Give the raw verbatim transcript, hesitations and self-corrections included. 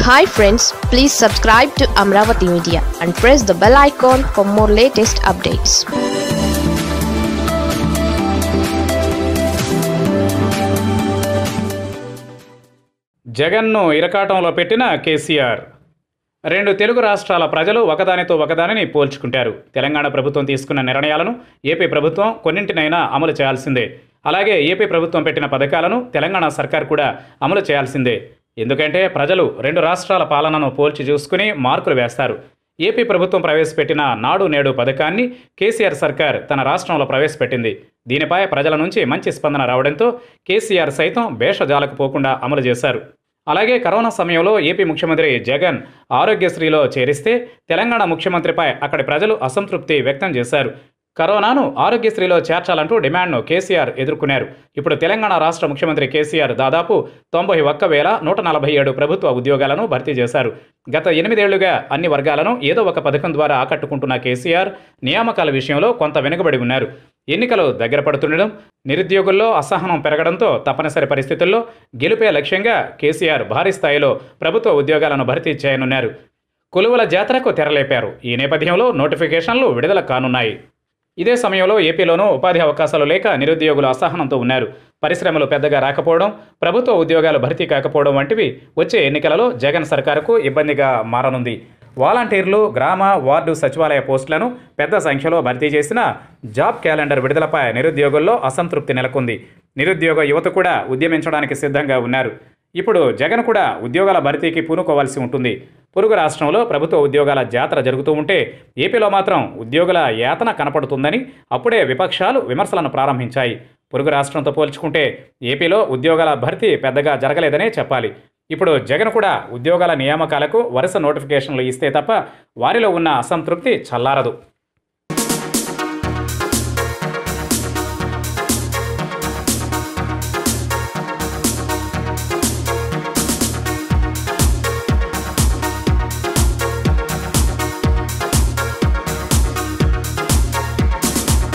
Hi friends, please subscribe to Amaravathi Media and press the bell icon for more latest updates. జగన్ను ఇరకాటంలో పెట్టిన కేసీఆర్. రెండు తెలుగు రాష్ట్రాల ప్రజలు ఒకదానితో ఒకదానిని పోల్చుకుంటారు. తెలంగాణ ప్రభుత్వం తీసుకున్న నిర్ణయాలను ఏపీ ప్రభుత్వం కొన్నింటినైనా అమలు చేయాల్సిందే. అలాగే ఏపీ ప్రభుత్వం పెట్టిన పథకాలను తెలంగాణ సర్కార్ కూడా అమలు చేయాల్సిందే. ఎందుకంటే ప్రజలు రెండు రాష్ట్రాల పాలనను పోల్చి చూసుకుని మార్కులు వేస్తారు. ఏపీ ప్రభుత్వం ప్రవేశపెట్టిన నాడు నేడు పథకాన్ని కేసీఆర్ సర్కార్ తన రాష్ట్రంలో ప్రవేశపెట్టింది. దీనిపై ప్రజల నుంచి మంచి స్పందన రావడంతో కేసీఆర్ సైతం భేషజాలకు పోకుండా అమలు చేశారు. అలాగే కరోనా సమయంలో ఏపీ ముఖ్యమంత్రి జగన్ ఆరోగ్యశ్రీలో చేరిస్తే తెలంగాణ ముఖ్యమంత్రిపై అక్కడి ప్రజలు అసంతృప్తి వ్యక్తం చేశారు. కరోనాను ఆరోగ్యశ్రీలో చేర్చాలంటూ డిమాండ్ను కేసీఆర్ ఎదుర్కొన్నారు. ఇప్పుడు తెలంగాణ రాష్ట్ర ముఖ్యమంత్రి కేసీఆర్ దాదాపు తొంభై ఒక్క వేల నూట నలభై ఏడు ప్రభుత్వ ఉద్యోగాలను భర్తీ చేశారు. గత ఎనిమిదేళ్లుగా అన్ని వర్గాలను ఏదో ఒక పథకం ద్వారా ఆకట్టుకుంటున్న కేసీఆర్ నియామకాల విషయంలో కొంత వెనుకబడి ఉన్నారు. ఎన్నికలు దగ్గర పడుతుండడం, నిరుద్యోగుల్లో అసహనం పెరగడంతో తప్పనిసరి పరిస్థితుల్లో గెలుపే లక్ష్యంగా కేసీఆర్ భారీ స్థాయిలో ప్రభుత్వ ఉద్యోగాలను భర్తీ చేయనున్నారు. కొలువుల జాతరకు తెరలేపారు. ఈ నేపథ్యంలో నోటిఫికేషన్లు విడుదల కానున్నాయి. ఇదే సమయంలో ఏపీలోనూ ఉపాధి అవకాశాలు లేక నిరుద్యోగులు అసహనంతో ఉన్నారు. పరిశ్రమలు పెద్దగా రాకపోవడం, ప్రభుత్వ ఉద్యోగాలు భర్తీ కాకపోవడం వంటివి వచ్చే ఎన్నికలలో జగన్ సర్కారుకు ఇబ్బందిగా మారనుంది. వాలంటీర్లు, గ్రామ వార్డు సచివాలయ పోస్టులను పెద్ద సంఖ్యలో భర్తీ చేసిన జాబ్ క్యాలెండర్ విడుదలపై నిరుద్యోగుల్లో అసంతృప్తి నెలకొంది. నిరుద్యోగ యువత కూడా ఉద్యమించడానికి సిద్ధంగా ఉన్నారు. ఇప్పుడు జగన్ కూడా ఉద్యోగాల భర్తీకి పూనుకోవాల్సి ఉంటుంది. పొరుగు రాష్ట్రంలో ప్రభుత్వ ఉద్యోగాల జాతర జరుగుతూ ఉంటే ఏపీలో మాత్రం ఉద్యోగుల యాతన కనపడుతుందని అప్పుడే విపక్షాలు విమర్శలను ప్రారంభించాయి. పొరుగు రాష్ట్రంతో పోల్చుకుంటే ఏపీలో ఉద్యోగాల భర్తీ పెద్దగా జరగలేదనే చెప్పాలి. ఇప్పుడు జగన్ కూడా ఉద్యోగాల నియామకాలకు వరుస నోటిఫికేషన్లు ఇస్తే తప్ప వారిలో ఉన్న అసంతృప్తి చల్లారదు.